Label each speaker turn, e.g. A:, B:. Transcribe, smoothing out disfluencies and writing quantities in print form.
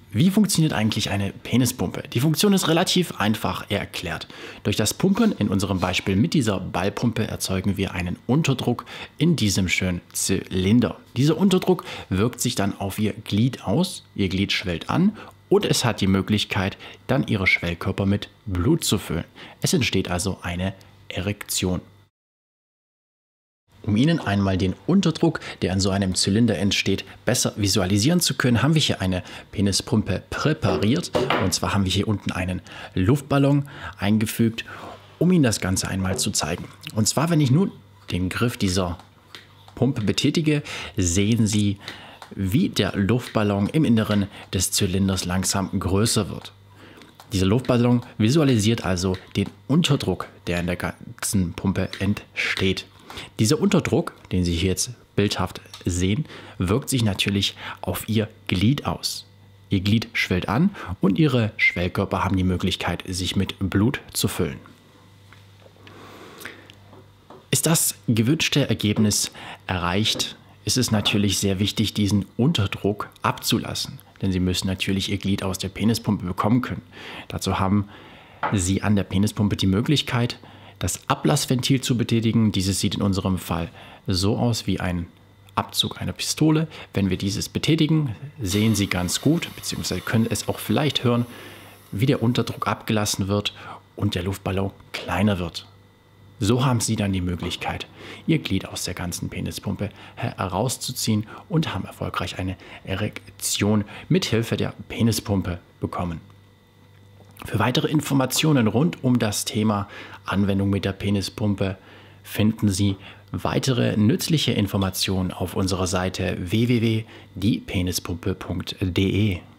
A: Wie funktioniert eigentlich eine Penispumpe? Die Funktion ist relativ einfach erklärt. Durch das Pumpen, in unserem Beispiel mit dieser Ballpumpe, erzeugen wir einen Unterdruck in diesem schönen Zylinder. Dieser Unterdruck wirkt sich dann auf Ihr Glied aus, Ihr Glied schwellt an und es hat die Möglichkeit, dann Ihre Schwellkörper mit Blut zu füllen. Es entsteht also eine Erektion. Um Ihnen einmal den Unterdruck, der in so einem Zylinder entsteht, besser visualisieren zu können, haben wir hier eine Penispumpe präpariert. Und zwar haben wir hier unten einen Luftballon eingefügt, um Ihnen das Ganze einmal zu zeigen. Und zwar, wenn ich nun den Griff dieser Pumpe betätige, sehen Sie, wie der Luftballon im Inneren des Zylinders langsam größer wird. Dieser Luftballon visualisiert also den Unterdruck, der in der ganzen Pumpe entsteht. Dieser Unterdruck, den Sie hier jetzt bildhaft sehen, wirkt sich natürlich auf Ihr Glied aus. Ihr Glied schwellt an und Ihre Schwellkörper haben die Möglichkeit, sich mit Blut zu füllen. Ist das gewünschte Ergebnis erreicht, ist es natürlich sehr wichtig, diesen Unterdruck abzulassen. Denn Sie müssen natürlich Ihr Glied aus der Penispumpe bekommen können. Dazu haben Sie an der Penispumpe die Möglichkeit, das Ablassventil zu betätigen. Dieses sieht in unserem Fall so aus wie ein Abzug einer Pistole. Wenn wir dieses betätigen, sehen Sie ganz gut, beziehungsweise können es auch vielleicht hören, wie der Unterdruck abgelassen wird und der Luftballon kleiner wird. So haben Sie dann die Möglichkeit, Ihr Glied aus der ganzen Penispumpe herauszuziehen und haben erfolgreich eine Erektion mit Hilfe der Penispumpe bekommen. Für weitere Informationen rund um das Thema Anwendung mit der Penispumpe finden Sie weitere nützliche Informationen auf unserer Seite www.diePenispumpe.de.